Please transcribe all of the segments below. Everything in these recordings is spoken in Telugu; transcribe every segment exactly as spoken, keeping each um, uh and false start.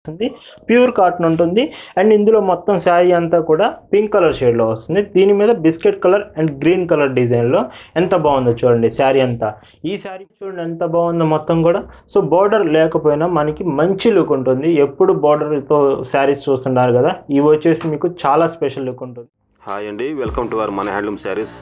ప్యూర్ కాటన్ ఉంటుంది అండ్ ఇందులో మొత్తం శారీ అంతా కూడా పింక్ కలర్ షేడ్ లో వస్తుంది. దీని మీద biscuit colour and green colour design లో ఎంత బాగుందో చూడండి శారీ అంతా. ఈ శారీ చూడండి ఎంత బాగుందో మొత్తం కూడా. సో బోర్డర్ లేకపోయినా మనకి మంచి లుక్ ఉంటుంది. ఎప్పుడు బోర్డర్ తో శారీస్ చూస్తున్నారు కదా, ఇవి వచ్చేసి మీకు చాలా స్పెషల్ లుక్ ఉంటుంది. హాయ్ అండి, వెల్కమ్ టు అవర్ మన హ్యాండ్లూమ్ శారీస్.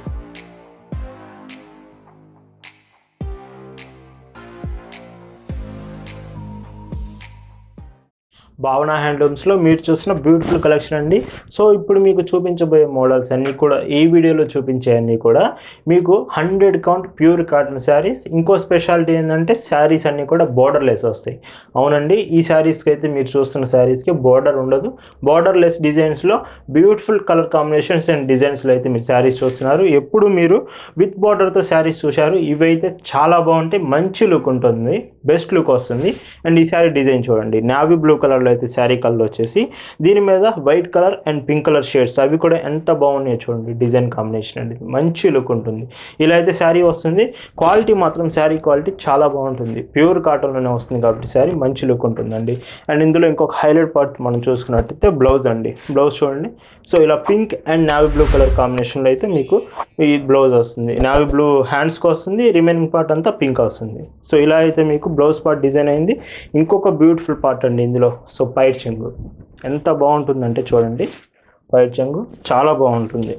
భావన హ్యాండ్లూమ్స్లో మీరు చూసిన బ్యూటిఫుల్ కలెక్షన్ అండి. సో ఇప్పుడు మీకు చూపించబోయే మోడల్స్ అన్నీ కూడా ఈ వీడియోలో చూపించే అన్నీ కూడా మీకు hundred count pure cotton sarees. ఇంకో స్పెషాలిటీ ఏంటంటే శారీస్ అన్నీ కూడా బోర్డర్లెస్ వస్తాయి. అవునండి, ఈ శారీస్కి అయితే మీరు చూస్తున్న శారీస్కి బోర్డర్ ఉండదు. బోర్డర్లెస్ డిజైన్స్లో బ్యూటిఫుల్ కలర్ కాంబినేషన్స్ అండ్ డిజైన్స్లో అయితే మీరు శారీస్ చూస్తున్నారు. ఎప్పుడు మీరు విత్ బోర్డర్తో శారీస్ చూశారు, ఇవైతే చాలా బాగుంటాయి. మంచి లుక్ ఉంటుంది, బెస్ట్ లుక్ వస్తుంది. అండ్ ఈ శారీ డిజైన్ చూడండి, నావీ బ్లూ కలర్లో అయితే శారీ కలర్ వచ్చేసి దీని మీద white colour and pink colour shades, అవి కూడా ఎంత బాగున్నాయో చూడండి. డిజైన్ కాంబినేషన్ అండి, మంచి లుక్ ఉంటుంది. ఇలా అయితే శారీ వస్తుంది. క్వాలిటీ మాత్రం శారీ క్వాలిటీ చాలా బాగుంటుంది. ప్యూర్ కాటన్లోనే వస్తుంది కాబట్టి శారీ మంచి లుక్ ఉంటుందండి. అండ్ ఇందులో ఇంకొక హైలైట్ పార్ట్ మనం చూసుకున్నట్టయితే బ్లౌజ్ అండి. బ్లౌజ్ చూడండి, సో ఇలా pink and navy blue colour కాంబినేషన్లో అయితే మీకు ఈ బ్లౌజ్ వస్తుంది. నావీ బ్లూ హ్యాండ్స్కి వస్తుంది, రిమైనింగ్ పార్ట్ అంతా పింక్ వస్తుంది. సో ఇలా అయితే మీకు బ్లౌజ్ పార్ట్ డిజైన్ అయింది. ఇంకొక బ్యూటిఫుల్ పార్ట్ అండి ఇందులో, సో పైట్ చెంగు ఎంత బాగుంటుందంటే చూడండి, పైట్ చెంగు చాలా బాగుంటుంది.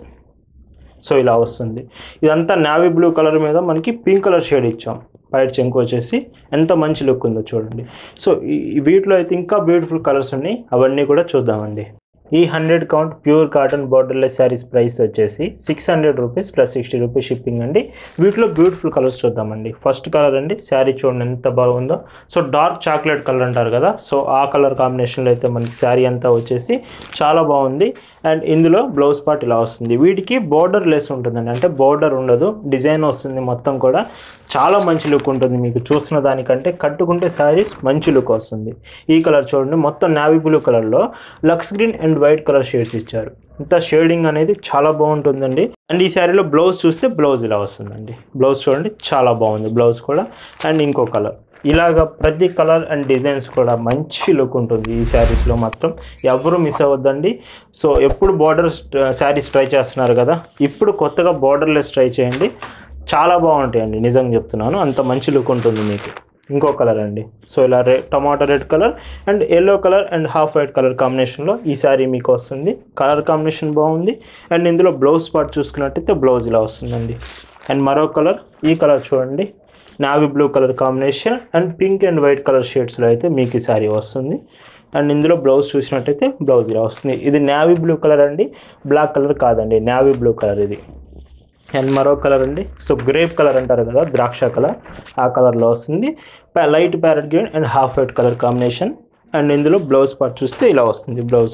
సో ఇలా వస్తుంది. ఇదంతా నావీ బ్లూ కలర్ మీద మనకి పింక్ కలర్ షేడ్ ఇచ్చాం. పైట్ చెంగు వచ్చేసి ఎంత మంచి లుక్ ఉందో చూడండి. సో ఈ వీటిలో అయితే ఇంకా బ్యూటిఫుల్ కలర్స్ ఉన్నాయి, అవన్నీ కూడా చూద్దామండి. ఈ hundred count pure cotton borderless saris price వచ్చేసి six hundred rupees plus sixty rupees shipping అండి. వీటిలో బ్యూటిఫుల్ కలర్స్ చూద్దామండి. ఫస్ట్ కలర్ అండి, శారీ చూడండి ఎంత బాగుందో. సో డార్క్ చాక్లెట్ కలర్ అంటారు కదా, సో ఆ కలర్ కాంబినేషన్లో అయితే మనకి శారీ అంతా వచ్చేసి చాలా బాగుంది. అండ్ ఇందులో బ్లౌజ్ పార్ట్ ఇలా వస్తుంది. వీటికి బోర్డర్ లెస్ ఉంటుందండి, అంటే బోర్డర్ ఉండదు, డిజైన్ వస్తుంది. మొత్తం కూడా చాలా మంచి లుక్ ఉంటుంది. మీకు చూసిన దానికంటే కట్టుకుంటే శారీస్ మంచి లుక్ వస్తుంది. ఈ కలర్ చూడండి, మొత్తం నావీ బ్లూ కలర్లో లక్స్ green and white colour shades ఇచ్చారు. ఇంత షేడింగ్ అనేది చాలా బాగుంటుందండి. అండ్ ఈ శారీలో బ్లౌజ్ చూస్తే బ్లౌజ్ ఇలా వస్తుందండి. బ్లౌజ్ చూడండి చాలా బాగుంది బ్లౌజ్ కూడా. అండ్ ఇంకో కలర్, ఇలాగ ప్రతి కలర్ అండ్ డిజైన్స్ కూడా మంచి లుక్ ఉంటుంది ఈ శారీస్లో. మాత్రం ఎవరు మిస్ అవ్వద్దండి. సో ఎప్పుడు బార్డర్ శారీస్ ట్రై చేస్తున్నారు కదా, ఇప్పుడు కొత్తగా బార్డర్లెస్ ట్రై చేయండి, చాలా బాగుంటాయండి, నిజంగా చెప్తున్నాను. అంత మంచి లుక్ ఉంటుంది మీకు. ఇంకో కలర్ అండి, సో ఇలా red tomato red colour and yellow colour and half white colour కాంబినేషన్లో ఈ శారీ మీకు వస్తుంది. కలర్ కాంబినేషన్ బాగుంది. అండ్ ఇందులో బ్లౌజ్ పార్ట్ చూసుకున్నట్టయితే బ్లౌజ్ ఇలా వస్తుందండి. అండ్ మరో కలర్, ఈ కలర్ చూడండి, navy blue colour combination and pink and white colour షేడ్స్లో అయితే మీకు ఈ శారీ వస్తుంది. అండ్ ఇందులో బ్లౌజ్ చూసినట్టయితే బ్లౌజ్ ఇలా వస్తుంది. ఇది నావీ బ్లూ కలర్ అండి, బ్లాక్ కలర్ కాదండి, నావీ బ్లూ కలర్ ఇది. అండ్ మరో కలర్ అండి, సో గ్రేప్ కలర్ అంటారు కదా, ద్రాక్ష కలర్, ఆ కలర్లో వస్తుంది. Light parrot green and half white colour combination. And ఇందులో బ్లౌజ్ పార్ట్ చూస్తే ఇలా వస్తుంది బ్లౌజ్.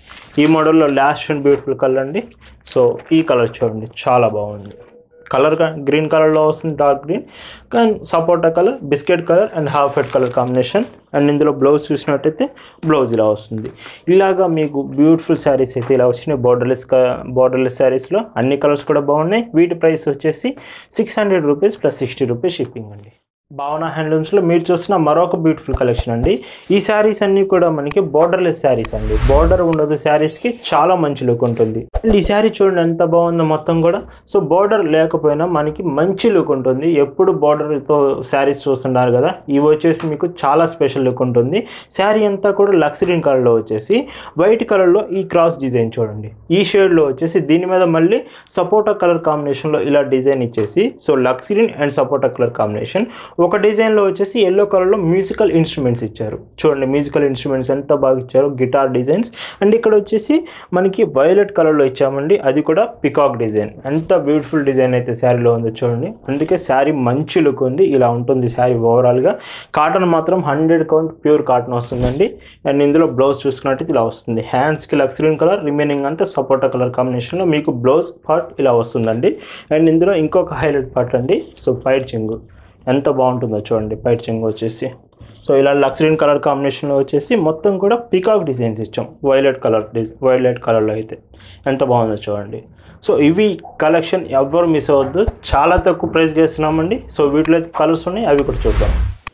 ఈ మోడల్లో లాస్ట్ అండ్ బ్యూటిఫుల్ కలర్ అండి. సో ఈ కలర్ చూడండి చాలా బాగుంది. కలర్ గ్రీన్ కలర్లో వస్తుంది, డార్క్ గ్రీన్ అండ్ సపోటా colour, biscuit colour and half white colour combination. And ఇందులో బ్లౌజ్ చూసినట్టయితే బ్లౌజ్ ఇలా వస్తుంది. ఇలాగా మీకు బ్యూటిఫుల్ శారీస్ అయితే ఇలా వచ్చినాయి బోర్డర్లెస్ బోర్డర్లెస్ శారీస్లో. అన్ని కలర్స్ కూడా బాగున్నాయి. వీటి ప్రైస్ వచ్చేసి six hundred rupees plus sixty rupees shipping అండి. భావన హ్యాండ్లూమ్స్లో మీరు చూస్తున్న మరొక బ్యూటిఫుల్ కలెక్షన్ అండి. ఈ శారీస్ అన్నీ కూడా మనకి బోర్డర్లెస్ శారీస్ అండి. బోర్డర్ ఉండదు శారీస్కి, చాలా మంచి లుక్ ఉంటుంది. అండ్ ఈ శారీ చూడండి ఎంత బాగుందో మొత్తం కూడా. సో బోర్డర్ లేకపోయినా మనకి మంచి లుక్ ఉంటుంది. ఎప్పుడు బోర్డర్తో శారీస్ చూస్తున్నారు కదా, ఇవి వచ్చేసి మీకు చాలా స్పెషల్ లుక్ ఉంటుంది. శారీ అంతా కూడా లక్స్ గ్రీన్ కలర్లో వచ్చేసి వైట్ కలర్లో ఈ క్రాస్ డిజైన్ చూడండి. ఈ షేడ్లో వచ్చేసి దీని మీద మళ్ళీ సపోటా కలర్ కాంబినేషన్లో ఇలా డిజైన్ ఇచ్చేసి, సో లక్స్ గ్రీన్ అండ్ సపోటా కలర్ కాంబినేషన్. ఒక డిజైన్లో వచ్చేసి ఎల్లో కలర్లో మ్యూజికల్ ఇన్స్ట్రుమెంట్స్ ఇచ్చారు. చూడండి మ్యూజికల్ ఇన్స్ట్రుమెంట్స్ ఎంత బాగా ఇచ్చారు, గిటార్ డిజైన్స్. అండ్ ఇక్కడ వచ్చేసి మనకి వైలెట్ కలర్లో ఇచ్చామండి, అది కూడా పికాక్ డిజైన్. ఎంత బ్యూటిఫుల్ డిజైన్ అయితే శారీలో ఉందో చూడండి. అందుకే శారీ మంచి లుక్ ఉంది. ఇలా ఉంటుంది శారీ ఓవరాల్గా. కాటన్ మాత్రం హండ్రెడ్ కౌంట్ ప్యూర్ కాటన్ వస్తుందండి. అండ్ ఇందులో బ్లౌజ్ చూసుకున్నట్టు ఇలా వస్తుంది. హ్యాండ్స్కి లక్స్ గ్రీన్ కలర్, రిమైనింగ్ అంతా సపోటా కలర్ కాంబినేషన్లో మీకు బ్లౌజ్ పార్ట్ ఇలా వస్తుందండి. అండ్ ఇందులో ఇంకొక హైలైట్ పార్ట్ అండి, సో పైట్ చెంగు ఎంత బాగుంటుందో చూడండి. పైట్ చెంగు వచ్చేసి సో ఇలా లక్స్ గ్రీన్ కలర్ కాంబినేషన్లో వచ్చేసి మొత్తం కూడా పికాక్ డిజైన్స్ ఇచ్చాం. వైలెట్ కలర్ డిజైన్, వైలెట్ కలర్లో అయితే ఎంత బాగుందో చూడండి. సో ఇవి కలెక్షన్ ఎవ్వరు మిస్ అవ్వద్దు, చాలా తక్కువ ప్రైస్కి ఇస్తున్నామండి. సో వీటిలో అయితే కలర్స్ ఉన్నాయి, అవి కూడా చూద్దాం.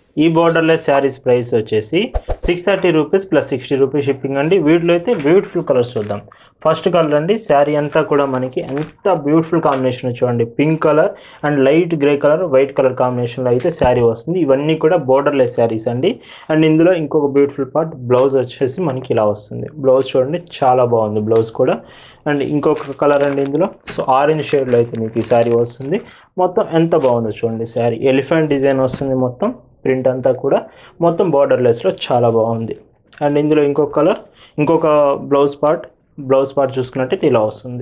ఈ బోర్డర్లెస్ శారీస్ ప్రైస్ వచ్చేసి six thirty rupees plus sixty rupees shipping అండి. వీటిలో అయితే బ్యూటిఫుల్ కలర్స్ చూద్దాం. ఫస్ట్ కలర్ అండి, శారీ అంతా కూడా మనకి ఎంత బ్యూటిఫుల్ కాంబినేషన్ చూడండి. Pink colour and light grey colour white colour కాంబినేషన్లో అయితే శారీ వస్తుంది. ఇవన్నీ కూడా బోర్డర్లెస్ శారీస్ అండి. అండ్ ఇందులో ఇంకొక బ్యూటిఫుల్ పార్ట్ బ్లౌజ్ వచ్చేసి మనకి ఇలా వస్తుంది. బ్లౌజ్ చూడండి చాలా బాగుంది బ్లౌజ్ కూడా. అండ్ ఇంకొక కలర్ అండి ఇందులో, సో ఆరెంజ్ షేడ్లో అయితే మీకు ఈ శారీ వస్తుంది. మొత్తం ఎంత బాగుందో చూడండి శారీ. ఎలిఫెంట్ డిజైన్ వస్తుంది మొత్తం, ప్రింట్ అంతా కూడా మొత్తం బార్డర్లెస్లో చాలా బాగుంది. అండ్ ఇందులో ఇంకొక కలర్, ఇంకొక బ్లౌజ్ పార్ట్ బ్లౌజ్ పార్ట్ చూసుకున్నట్టయితే ఇలా వస్తుంది.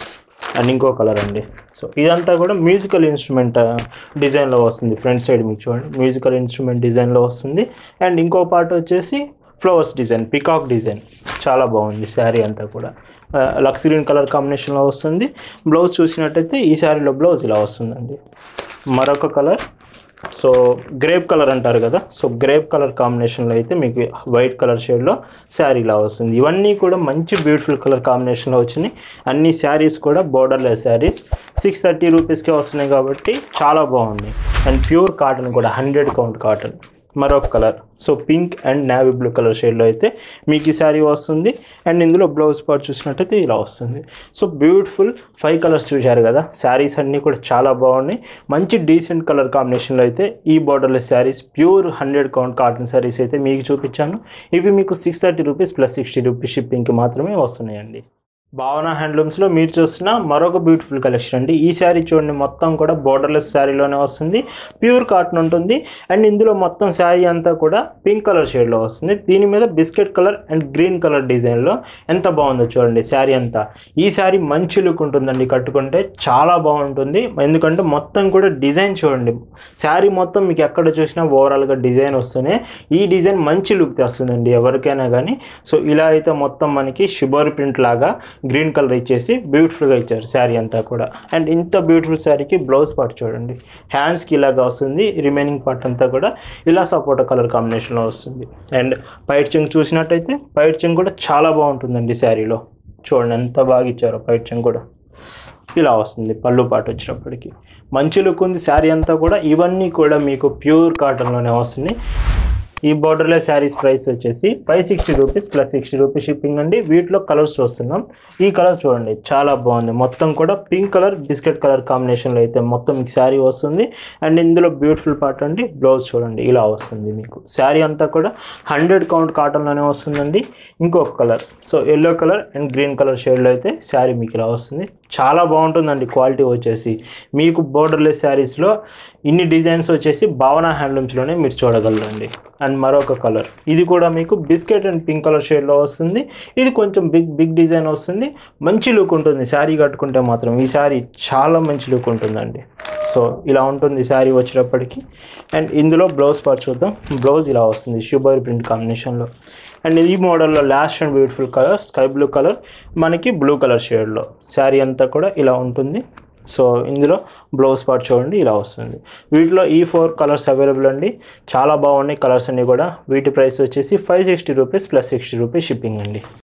అండ్ ఇంకో కలర్ అండి. సో ఇదంతా కూడా మ్యూజికల్ ఇన్స్ట్రుమెంట్ డిజైన్లో వస్తుంది. ఫ్రంట్ సైడ్ మీకు చూడండి మ్యూజికల్ ఇన్స్ట్రుమెంట్ డిజైన్లో వస్తుంది. అండ్ ఇంకో పార్ట్ వచ్చేసి ఫ్లవర్స్ డిజైన్, పికాక్ డిజైన్, చాలా బాగుంది శారీ అంతా కూడా. లక్స్ గ్రీన్ కలర్ కాంబినేషన్లో వస్తుంది. బ్లౌజ్ చూసినట్టయితే ఈ శారీలో బ్లౌజ్ ఇలా వస్తుందండి. మరొక కలర్, సో గ్రేప్ కలర్ అంటారు కదా, సో గ్రేప్ కలర్ కాంబినేషన్లో అయితే మీకు వైట్ కలర్ షేడ్లో శారీ ఇలా వస్తుంది. ఇవన్నీ కూడా మంచి బ్యూటిఫుల్ కలర్ కాంబినేషన్లో వచ్చినాయి. అన్ని శారీస్ కూడా బోర్డర్లెస్ శారీస్ సిక్స్ థర్టీ రూపీస్కే వస్తున్నాయి కాబట్టి చాలా బాగుంది. అండ్ ప్యూర్ కాటన్ కూడా, హండ్రెడ్ కౌంట్ కాటన్. మరొక colour, so pink and navy blue colour షేడ్లో అయితే మీకు ఈ శారీ వస్తుంది. అండ్ ఇందులో బ్లౌజ్ పార్ట్ చూసినట్టయితే ఇలా వస్తుంది. సో బ్యూటిఫుల్ ఫైవ్ కలర్స్ చూశారు కదా. శారీస్ అన్నీ కూడా చాలా బాగున్నాయి. మంచి డీసెంట్ కలర్ కాంబినేషన్లో అయితే ఈ borderless saris pure hundred count cotton saris అయితే మీకు చూపించాను. ఇవి మీకు six thirty rupees plus sixty rupees షిప్పింగ్కి మాత్రమే వస్తున్నాయండి. భావన హ్యాండ్లూమ్స్లో మీరు చూస్తున్న మరొక బ్యూటిఫుల్ కలెక్షన్ అండి. ఈ శారీ చూడండి మొత్తం కూడా బోర్డర్లెస్ శారీలోనే వస్తుంది. ప్యూర్ కాటన్ ఉంటుంది. అండ్ ఇందులో మొత్తం శారీ అంతా కూడా పింక్ కలర్ షేడ్లో వస్తుంది. దీని మీద biscuit colour and green colour డిజైన్లో ఎంత బాగుందో చూడండి శారీ అంతా. ఈ శారీ మంచి లుక్ ఉంటుందండి, కట్టుకుంటే చాలా బాగుంటుంది. ఎందుకంటే మొత్తం కూడా డిజైన్ చూడండి, శారీ మొత్తం మీకు ఎక్కడ చూసినా ఓవరాల్గా డిజైన్ వస్తూనే ఈ డిజైన్ మంచి లుక్ తెస్తుందండి ఎవరికైనా కానీ. సో ఇలా అయితే మొత్తం మనకి షిబోరి ప్రింట్ లాగా గ్రీన్ కలర్ ఇచ్చేసి బ్యూటిఫుల్గా ఇచ్చారు శారీ అంతా కూడా. అండ్ ఇంత బ్యూటిఫుల్ శారీకి బ్లౌజ్ పార్ట్ చూడండి, హ్యాండ్స్కి ఇలాగా వస్తుంది. రిమైనింగ్ పార్ట్ అంతా కూడా ఇలా సపోటా కలర్ కాంబినేషన్లో వస్తుంది. అండ్ పైట్ చెంగు చూసినట్టయితే పైట్ చెంగు కూడా చాలా బాగుంటుందండి శారీలో. చూడండి ఎంత బాగా ఇచ్చారో, పైట్ చెంగు కూడా ఇలా వస్తుంది. పళ్ళు పాటు వచ్చినప్పటికీ మంచి లుక్ ఉంది శారీ అంతా కూడా. ఇవన్నీ కూడా మీకు ప్యూర్ కాటన్లోనే వస్తుంది. ఈ బోర్డర్లెస్ శారీస్ ప్రైస్ వచ్చేసి five sixty rupees plus sixty rupees shipping అండి. వీటిలో కలర్స్ చూస్తున్నాం. ఈ కలర్ చూడండి చాలా బాగుంది. మొత్తం కూడా పింక్ కలర్ బిస్కెట్ కలర్ కాంబినేషన్లో అయితే మొత్తం మీకు శారీ వస్తుంది. అండ్ ఇందులో బ్యూటిఫుల్ పార్ట్ అండి బ్లౌజ్ చూడండి ఇలా వస్తుంది. మీకు శారీ అంతా కూడా హండ్రెడ్ కౌంట్ కాటన్లోనే వస్తుందండి. ఇంకొక colour, so yellow colour and green colour షేడ్లో అయితే శారీ మీకు ఇలా వస్తుంది. చాలా బాగుంటుందండి క్వాలిటీ వచ్చేసి. మీకు బోర్డర్లెస్ శారీస్లో ఇన్ని డిజైన్స్ వచ్చేసి భావన హ్యాండ్లూమ్స్లోనే మీరు చూడగలరండి. అండ్ మరొక కలర్, ఇది కూడా మీకు బిస్కెట్ అండ్ పింక్ కలర్ షేడ్లో వస్తుంది. ఇది కొంచెం బిగ్ బిగ్ డిజైన్ వస్తుంది. మంచి లుక్ ఉంటుంది శారీ కట్టుకుంటే మాత్రం. ఈ శారీ చాలా మంచి లుక్ ఉంటుందండి. సో ఇలా ఉంటుంది శారీ వచ్చేటప్పటికి. అండ్ ఇందులో బ్లౌజ్ పార్ట్ చూద్దాం. బ్లౌజ్ ఇలా వస్తుంది షిబోరి ప్రింట్ కాంబినేషన్లో. అండ్ ఈ మోడల్లో last and beautiful colour sky blue colour, మనకి బ్లూ కలర్ షేడ్లో శారీ అంతా కూడా ఇలా ఉంటుంది. సో ఇందులో బ్లౌజ్ పార్ట్ చూడండి ఇలా వస్తుంది. వీటిలో ఈ ఫోర్ కలర్స్ అవైలబుల్ అండి. చాలా బాగున్నాయి కలర్స్ అన్నీ కూడా. వీటి ప్రైస్ వచ్చేసి five sixty rupees plus sixty rupees shipping అండి.